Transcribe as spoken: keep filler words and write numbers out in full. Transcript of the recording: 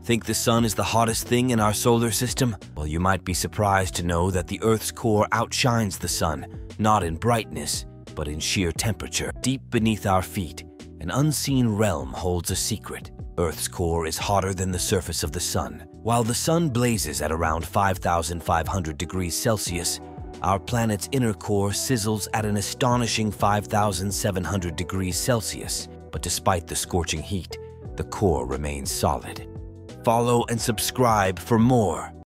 Think the sun is the hottest thing in our solar system? Well, you might be surprised to know that the Earth's core outshines the sun, not in brightness, but in sheer temperature. Deep beneath our feet, an unseen realm holds a secret. Earth's core is hotter than the surface of the sun. While the sun blazes at around five thousand five hundred degrees Celsius, our planet's inner core sizzles at an astonishing five thousand seven hundred degrees Celsius. But despite the scorching heat, the core remains solid. Follow and subscribe for more.